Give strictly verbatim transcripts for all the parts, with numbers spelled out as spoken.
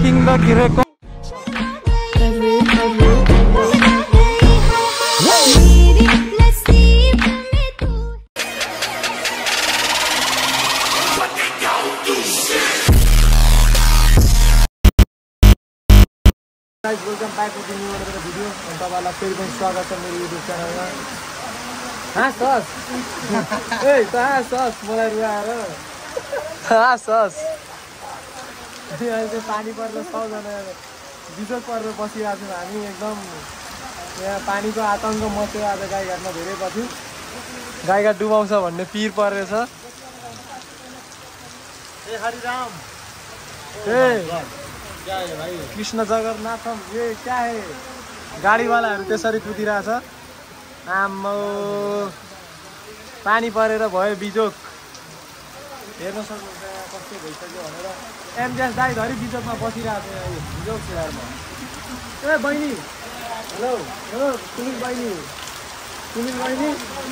breaking the record. Guys, welcome back to the new another video. And तपाईँलाई फेरि पनि स्वागत छ मेरो YouTube च्यानलमा। हाँस हाँस ए हाँस हाँस मलाई रुवाएर हाँस हाँस अहिले चाहिँ पानी परेर सबजना बिजोग परेर बसिरहेको छौँ हामी एकदम। यहाँ पानीको आतङ्क मच्यो आज गाईघाटमा धेरै पछि। गाईघाट डुबाउँछ भन्ने पिर परेछ। ए हरिराम ए क्या है भाई कृष्ण जगन्नाथम ये क्या है। गाडी वालाहरू त्यसरी कुदिरहेछ। आम्मो पानी परेर भयो बिजोक। हेर्न सक्नुहुन्छ यहाँ कस्तो भइसक्यो भनेर। एमजेस दाइ धरी बिजोकमा बसिरहेको छ यहाँ बिजोक सिरारमा। ए बहिनी हेलो हेलो सुनिल बहिनी सुनिल बहिनी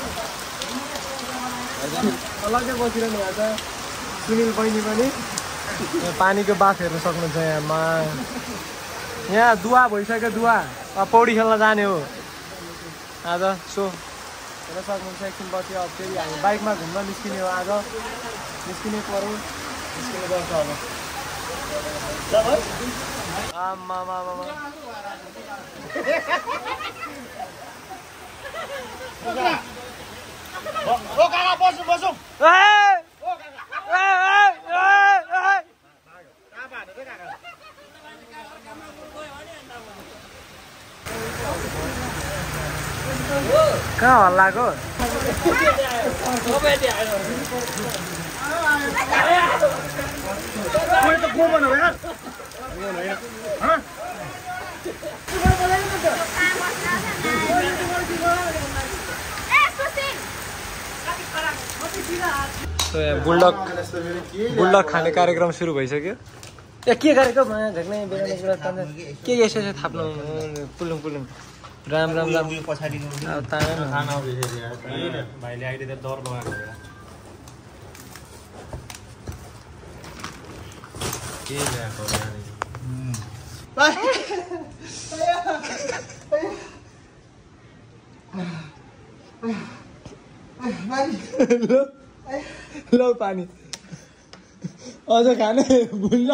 अलग्गै बसिरहनु भएको छ सुनिल बहिनी पनि। पानीको बाफ हेर्न सक्नुहुन्छ यहाँमा। यहाँ दुवा भइसक्यो दुवा। अब पौडी खेल्न जाने हो आज। सो हेर्न सक्नुहुन्छ एकछिन पछि अब फेरि हामी बाइकमा घुम्न निस्किने हो आज। निस्किने पऱ्यो निस्किने गर्छ अब। आमा बसौँ बसौँ कहाँ हल्लाको बुलडक बुलडक खाने कार्यक्रम सुरु भइसक्यो। ए के गरेको झ्याक्नै बेलाउने कुरा के यसो यसो थाप्नु पुलुङ पुलुङ राम राम राम पछाडि भाइले अहिले त डर लगाएको होला। के ल्याएको लो पानी अझ खाने भुल्न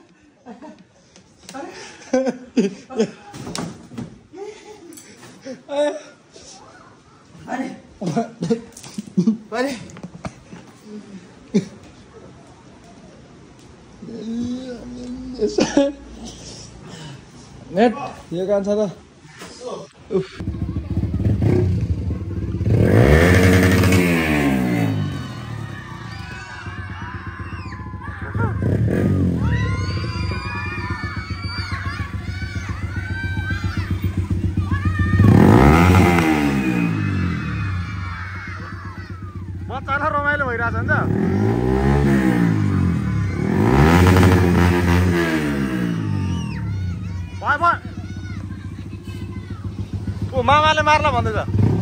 नेट यो कान्छ त उफ बच्चालाई रमाइलो भइरहेछ नि त। भयो भयो ऊ मामाले मार्ला भन्दैछ।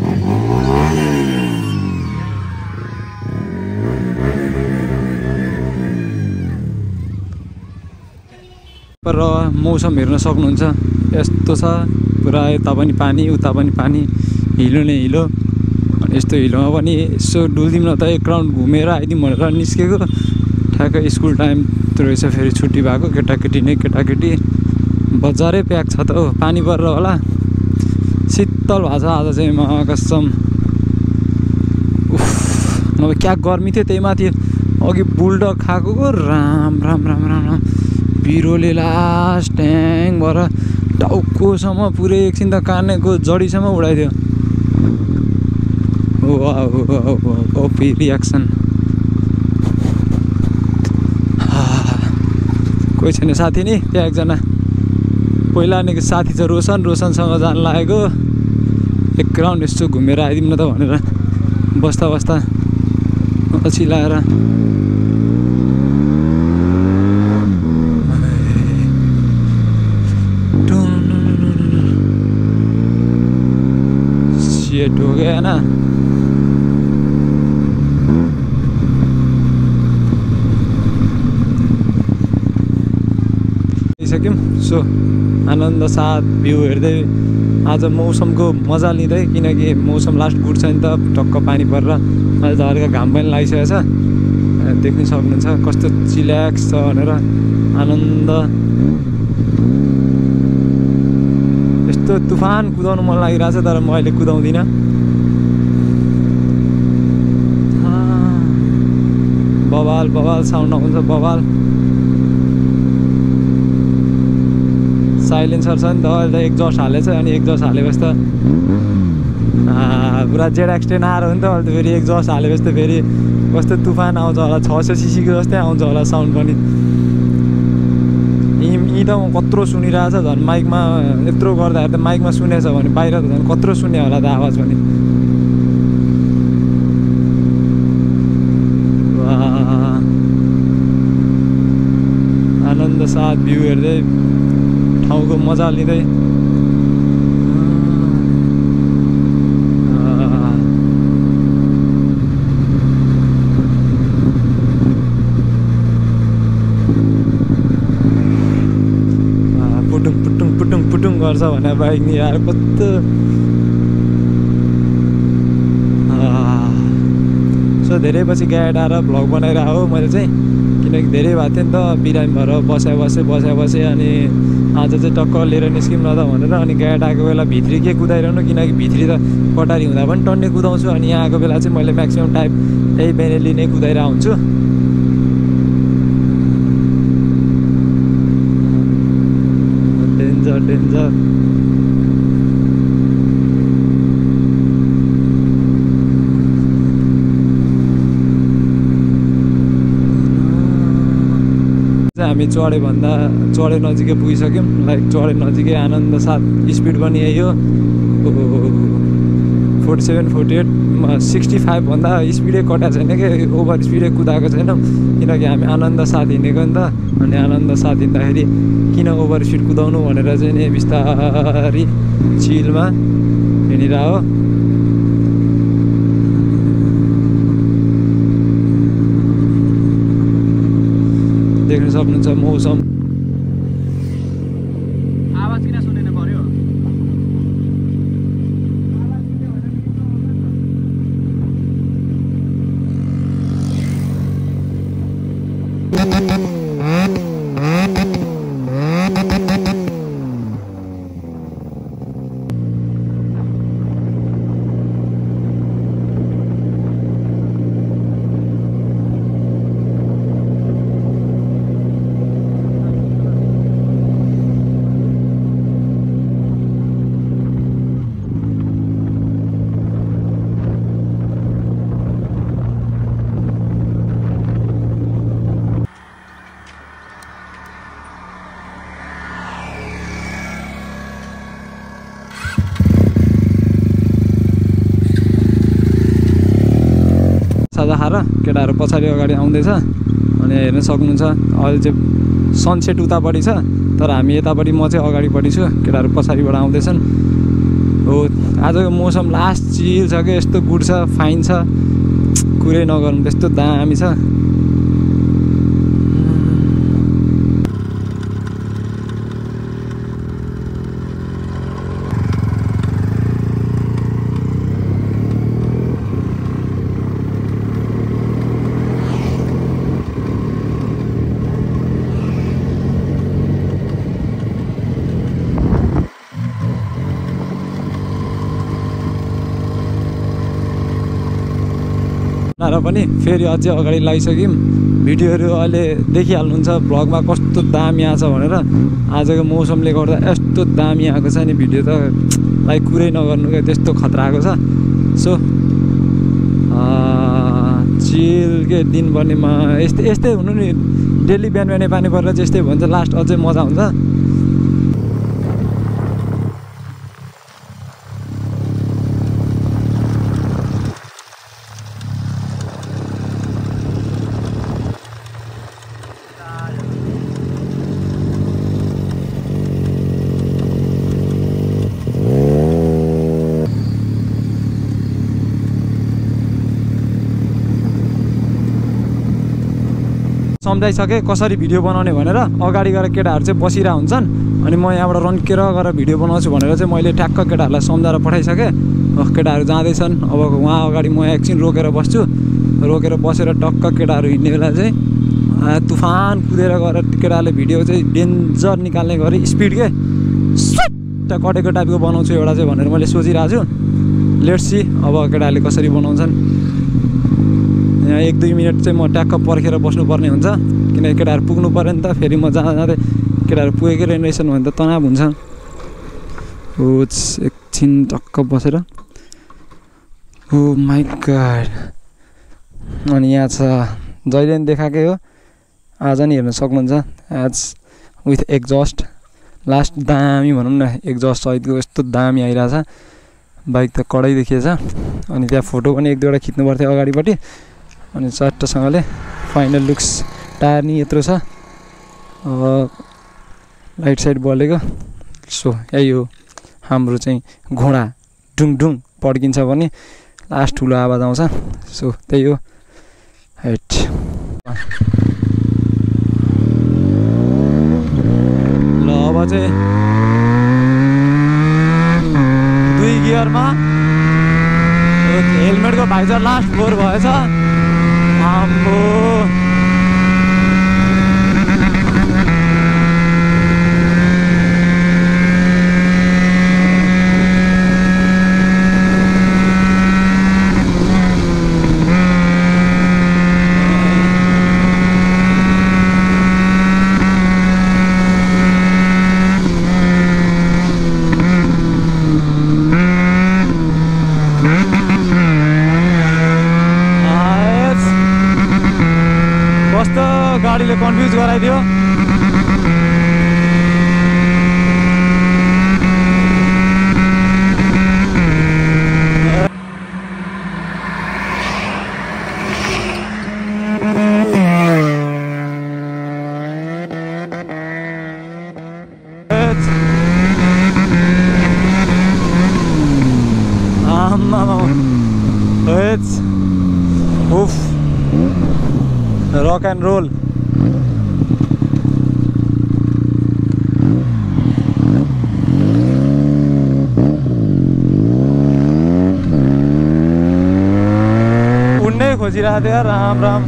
पर मौसम हेर्न सक्नुहुन्छ यस्तो छ पुरा। यता पनि पानी उता पनि पानी हिलो नै हिलो। यस्तो हिलोमा पनि यसो डुल्दिउँ न त एक राउन्ड घुमेर आइदिउँ भनेर निस्केको। ठ्याक्कै स्कुल टाइम रहेछ फेरि छुट्टी भएको। केटाकेटी नै केटाकेटी बजारै प्याक छ त हो। पानी परेर होला शीतल भएको छ आज चाहिँ म कसम। उफ नभए क्या गर्मी थियो त्यही माथि अघि बुलडक खाएको राम राम राम राम राम बिरोले लास्ट ट्याङ भएर टाउकोसम्म पुरै एकछिन त कानेको जडीसम्म उडाइदियो। ओपी रियाक्सन कोही छैन साथी नि त्यहाँ एकजना पहिला नि साथी छ रोशन। रोशनसँग जान लागेको एक राउन्ड यसो घुमेर आइदिउँ न त भनेर बस्दा बस्दा पछि लाएर सेट हो गया ना। सो आनन्द साथ भ्यू हेर्दै आज मौसमको मजा लिँदै, किनकि मौसम लास्ट गुड छ नि त, टक्क पानी परेर अहिले त हल्का घाम पनि लागिसकेको छ। देख्न सक्नुहुन्छ कस्तो चिल्याक्स छ भनेर। आनन्द यस्तो तुफान कुदाउनु मन लागिरहेछ, तर म अहिले कुदाउँदिनँ। बवाल बवाल साउन्ड आउँछ, बवाल। साइलेन्सर छ नि त, अहिले त एक्जस्ट हालेछ, अनि एक्जस्ट हालेपछि त पुरा जेड एक्सटेन आएर हो नि त। अहिले त फेरि एक्जस्ट हालेपछि त फेरि कस्तो तुफान आउँछ होला, छ सय सिसीको जस्तै आउँछ होला साउन्ड पनि। यी यी त कत्रो सुनिरहेछ झन्, माइकमा यत्रो गर्दाखेरि त माइकमा सुनेछ भने बाहिर त झन् कत्रो सुन्ने होला त आवाज पनि। आनन्द साथ भ्यू हेर्दै, ठाउँको मजा लिँदै। पुटुङ पुटुङ पुटुङ पुटुङ गर्छ भने बाइक नि यार कस्तो। सो धेरै पछि गाइड आएर भ्लग बनाइरहेको हो मैले चाहिँ, किनकि धेरै भएको थियो नि त, बिरामी भएर बस्या बसेँ बस्या बसेँ। अनि आज चाहिँ टक्क लिएर निस्किउँ न त भनेर, अनि गाइड आएको बेला भित्री के कुदाइरहनु, किनकि भित्री त कटारी हुँदा पनि टन्ने कुदाउँछु। अनि यहाँ आएको बेला चाहिँ मैले म्याक्सिमम् टाइप यही बेनेली नै कुदाइरहेको हुन्छु। Danger danger. हामी चढे भन्दा चढे नजिकै पुगिसक्यौँ, लाइक चढे नजिकै। आनन्द साथ स्पिड पनि यही हो, forty seven forty eight sixty five भन्दा स्पिडै कटाएको छैन कि, ओभर स्पिडै कुदाएको छैनौँ, किनकि हामी आनन्द साथ हिँडेको नि त। अनि आनन्द साथ हिँड्दाखेरि किन ओभर स्पिड कुदाउनु भनेर चाहिँ नि बिस्तारी चिलमा हिँडिरह हो। देख्न सक्नुहुन्छ मौसम। आवाज किन सुनेन पर्यो? साझा खाएर केटाहरू पछाडि अगाडि आउँदैछ। अनि हेर्न सक्नुहुन्छ अहिले चाहिँ सनसेट उतापट्टि छ, तर हामी यतापट्टि, म चाहिँ अगाडिपट्टि छु, केटाहरू पछाडिबाट आउँदैछन्। हो आजको मौसम लास्ट चिल छ कि, यस्तो गुड छ, फाइन छ, कुरै नगर्नु, त्यस्तो दामी छ। र पनि फेरि अझै अगाडि लागिसक्यौँ। भिडियोहरू अहिले देखिहाल्नुहुन्छ भ्लगमा कस्तो दामी आएको छ भनेर। आजको मौसमले गर्दा यस्तो दामी आएको छ नि, भिडियो त लाइक कुरै नगर्नु क्या, त्यस्तो खतरा आएको छ। सो चिल के दिन बन्नेमा यस्तै यस्तै हुनु नि, डेली बिहान बिहानै पानी परेर चाहिँ यस्तै भन्छ, लास्ट अझै मजा हुन्छ। सम्झाइसकेँ कसरी भिडियो बनाउने भनेर। अगाडि गएर केटाहरू चाहिँ बसिरहेको हुन्छन् अनि म यहाँबाट रन्केर गएर भिडियो बनाउँछु भनेर चाहिँ मैले ठ्याक्क केटाहरूलाई सम्झाएर पठाइसकेँ। केटाहरू जाँदैछन्, अब उहाँ अगाडि म एकछिन रोकेर बस्छु। रोकेर बसेर टक्क केटाहरू हिँड्ने बेला चाहिँ तुफान कुदेर गएर केटाहरूले भिडियो चाहिँ डेन्जर निकाल्ने गरी स्पिड के सट्ट कटेको टाइपको बनाउँछु एउटा चाहिँ भनेर मैले सोचिरहेको छु। लेट्स सी अब केटाहरूले कसरी बनाउँछन्। यहाँ एक दुई मिनट चाहिँ म ट्याक्क पर्खेर बस्नुपर्ने हुन्छ किनकि केटाहरू पुग्नु पऱ्यो नि त। फेरि म जाँदा जाँदै केटाहरू पुगेकै रहेनछन् भने त तनाव हुन्छ। हो एकछिन टक्क बसेर ओ माई गॉड। अनि यहाँ छ जहिले पनि देखाएकै हो, आज नि हेर्न सक्नुहुन्छ। एज विथ एक्जस्ट लास्ट दामी भनौँ न, एक्जस्ट सहितको यस्तो दामी आइरहेछ। बाइक त कडै देखिएछ। अनि त्यहाँ फोटो पनि एक दुईवटा खिच्नु पर्थ्यो अगाडिपट्टि। अनि चट्टसँगले फाइनल लुक्स। टायर नि यत्रो छ, अब राइट साइड बलेको। सो यही हो हाम्रो चाहिँ घोडा डुङ डुङ पड्किन्छ भने लास्ट ठुलो आवाज आउँछ। सो त्यही हो हेट। ल अब चाहिँ दुई गियरमा हेलमेटको भाइजर लास्ट फोर भएछ। आम्बो गाडीले कन्फ्युज गराइदियो। Rock and roll. उड्नै खोजिरहेको थियो यार, राम राम।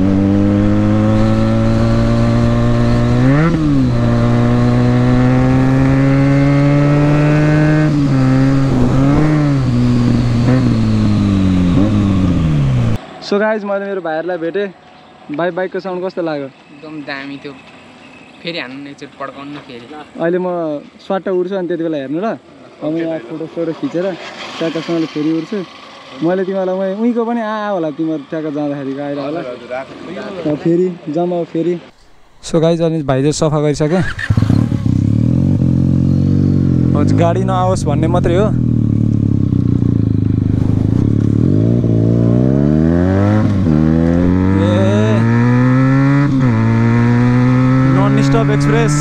सो गाइज मैले मेरो भाइहरूलाई भेटेँ। भाइ बाइकको साउन्ड कस्तो लाग्यो? एकदम दामी थियो। फेरि हान्नु एकचोटि पड्काउनु फेरि। अहिले म स्वाट उड्छु अनि त्यति बेला हेर्नु ल। अब यहाँ फोटो सोटो खिचेर ट्याक्कसँगले फेरि उड्छु। मैले तिमीहरूलाई म उहीँको पनि आयो होला, तिमीहरू ट्याक्क जाँदाखेरिको आएर होला फेरि जम्मा फेरि। सो गाइज अनि भाइ चाहिँ सफा गरिसकेँ। हजुर गाडी नआओस् भन्ने मात्रै हो। Stop express.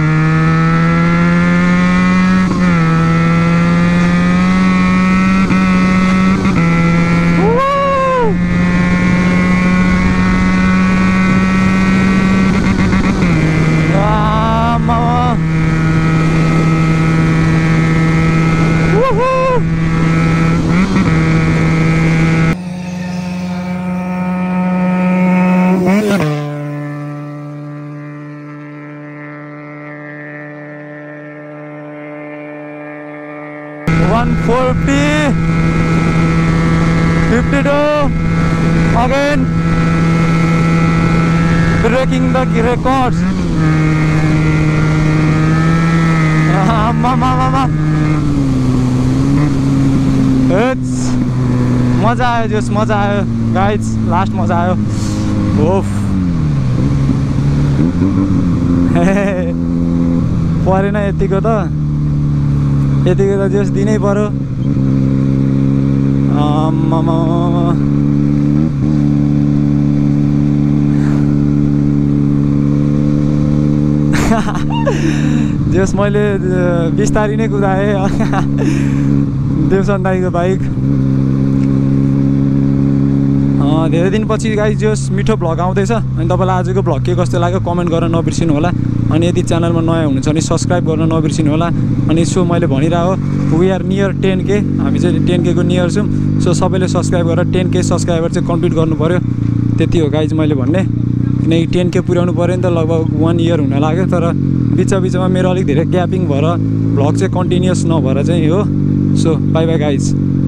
one forty, fifty-two, again breaking the records. It's मजा आयो, जस मजा आयो गाइज, लास्ट मजा आयो। ओफ परेन यतिको त, यतिको त जस दिनै पर्यो। आम्मामा जस मैले बिस्तारी नै कुदाएँ देवसन दाईको बाइक। धेरै दिनपछि गाइज जस मिठो भ्लग आउँदैछ अनि तपाईँलाई आजको भ्लग के कस्तो लाग्यो कमेन्ट गर्न नबिर्सिनु होला अनि यदि च्यानलमा नयाँ हुनुहुन्छ भने सब्सक्राइब गर्न नबिर्सिनु होला अनि सो मैले भनिरहेको वी आर नियर टेन के हामी चाहिँ टेन के को नियर छौँ सो सबैले सब्सक्राइब गरेर टेन के सब्सक्राइबर चाहिँ कम्प्लिट गर्नु पऱ्यो त्यति हो गाइज मैले भन्ने किनकि टेन के पुर्याउनु पऱ्यो नि त लगभग वान इयर हुन लाग्यो तर बिच बिचमा मेरो अलिक धेरै ग्यापिङ भएर भ्लग चाहिँ कन्टिन्युस नभएर चाहिँ हो सो बाई बाई गाइज